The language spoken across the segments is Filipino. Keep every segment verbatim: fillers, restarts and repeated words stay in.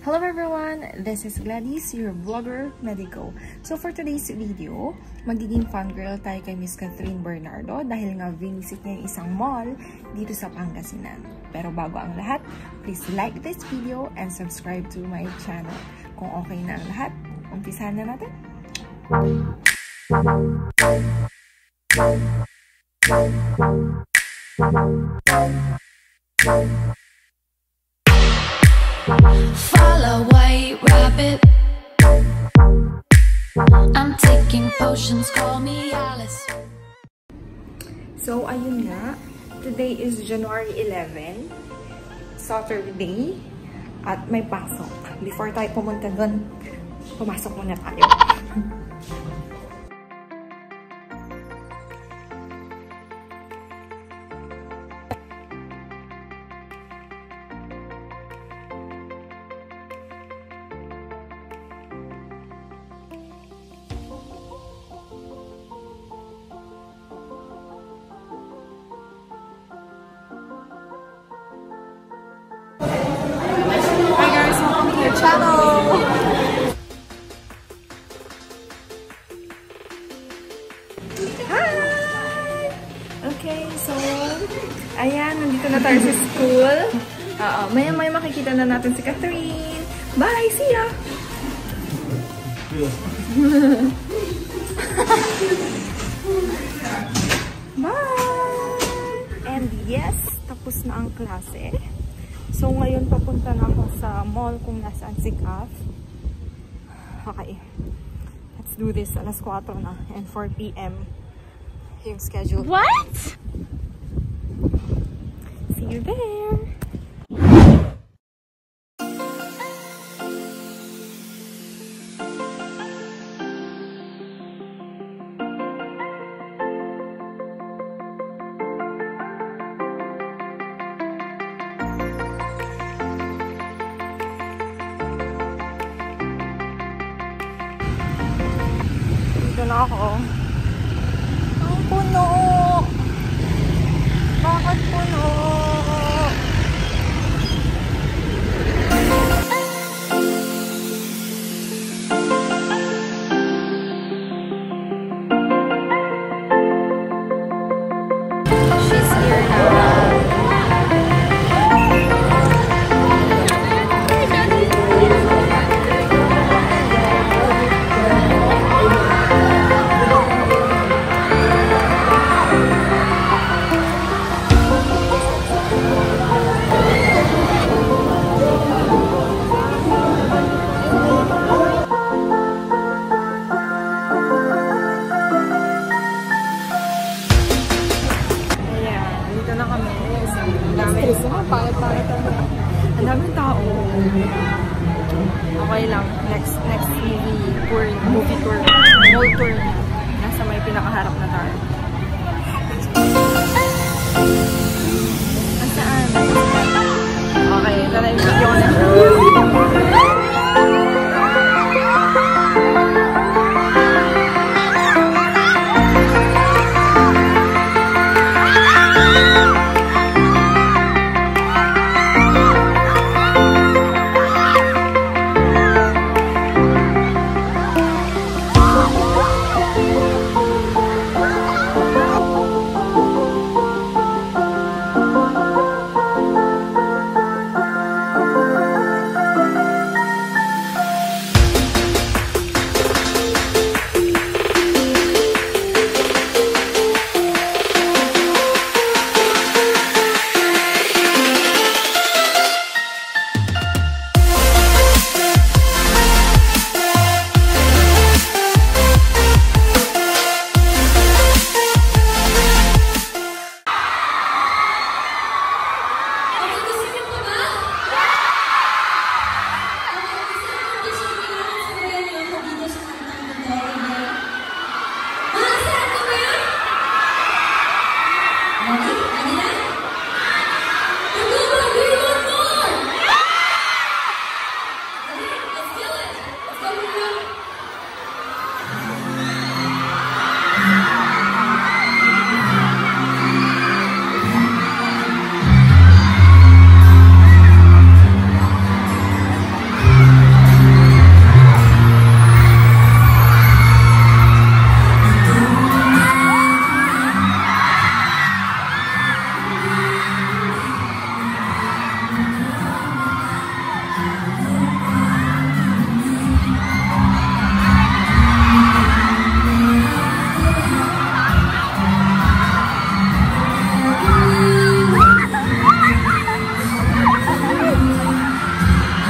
Hello everyone! This is Gladys, your vlogger, Medico. So for today's video, magiging fangirl tayo kay Miss Catherine Bernardo dahil nga visit niya yung isang mall dito sa Pangasinan. Pero bago ang lahat, please like this video and subscribe to my channel. Kung okay na ang lahat, umpisahan na natin! Follow white rabbit. I'm taking potions, call me Alice. So ayun nga, today is January eleventh, Saturday, at may pasok. Before tayo pumunta doon, pumasok muna tayo. Channel. Hi! Okay, so ayan, nandito na tayo sa school. Oo, maya-maya makikita na natin si Catherine. Bye! See ya! Bye! And yes, tapos na ang klase. So, ngayon papunta na ako sa mall kung nasaan si Kath. Okay. Let's do this. Alas kwatro na. And four p m yung schedule. What? See you there! Na ako. Ang puno! Bakit puno? She's here now. Ang daming tao. Okay lang. Next next movie tour, movie tour, mall tour na. Nasa may pinakaharap na tayo. Nasaan? Okay, tara yung video ko na.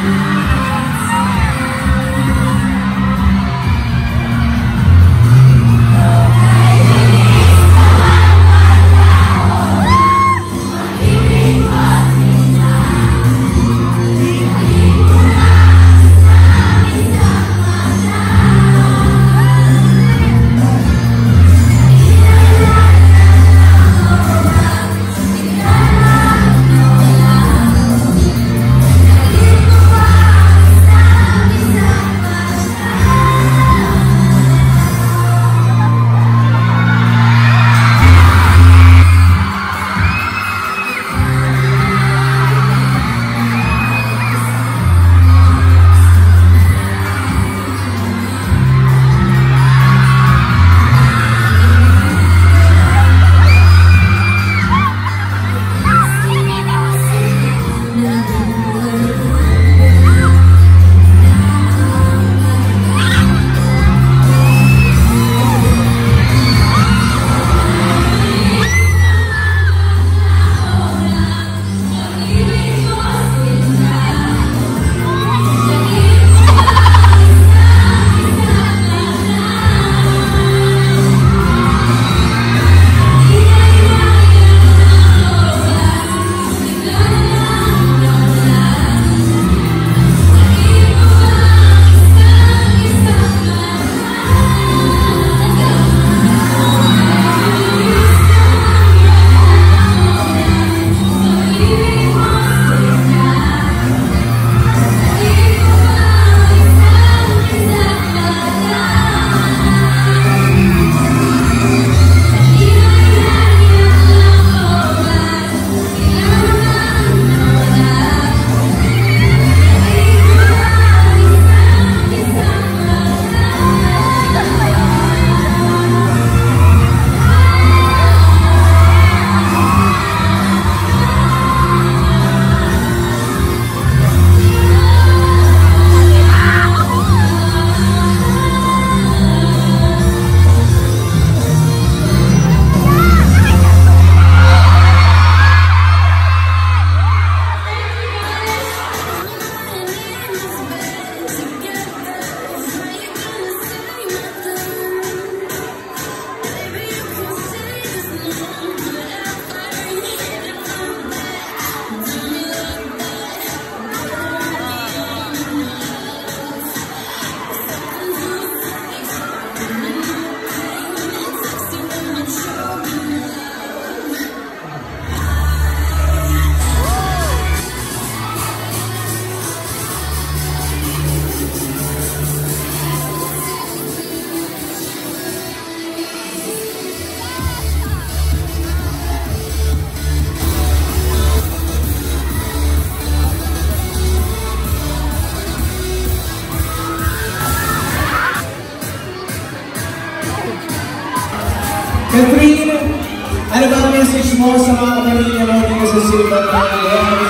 Catherine, ano ba ang message mo sa mga kapamilya mo dito sa Silver Valley?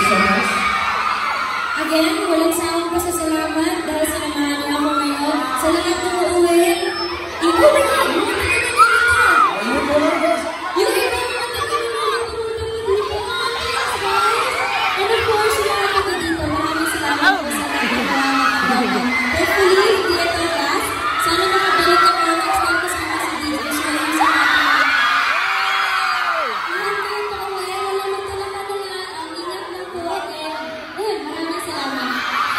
Again, walang sawang pasasalamat dahil sa namahan niyo ako ngayon. Sa lahat ng uuwi, ikaw na nga! Yung iba naman na kinimulit ko dito. And of course, yung mga taga dito, maraming salamat po sa lahat. Hopefully, hindi ito last. Sana makabalik ako next time kasama si D J. So, yung sa lahat kayo pauwi, wala na talaga na ang ingat na po. And, ayun, maraming salamat.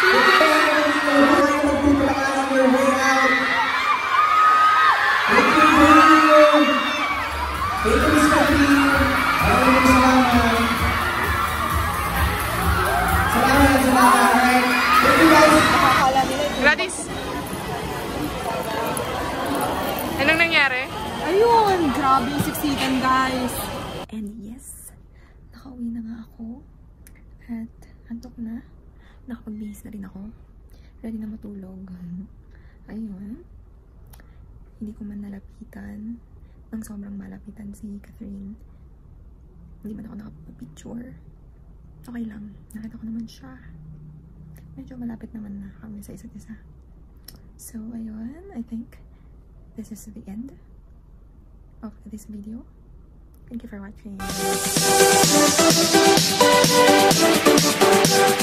Thank you, Miss Catherine. Maraming salamat. Salamat, salamat. Alright. Thank you, guys. Gladys! Anong nangyari? Ayun! Grabe yung siksikan, guys! And yes, nakauwi na nga ako. At antok na. Nakapagbihis na rin ako. Ready na matulog. Ayun. Hindi ko man nalapitan. Nang sobrang malapitan si Catherine. Hindi man ako nakapapicture. Okay lang. Nakita ko naman siya. Medyo malapit naman na kami sa isa't isa. So, ayun. I think this is the end of this video. Thank you for watching.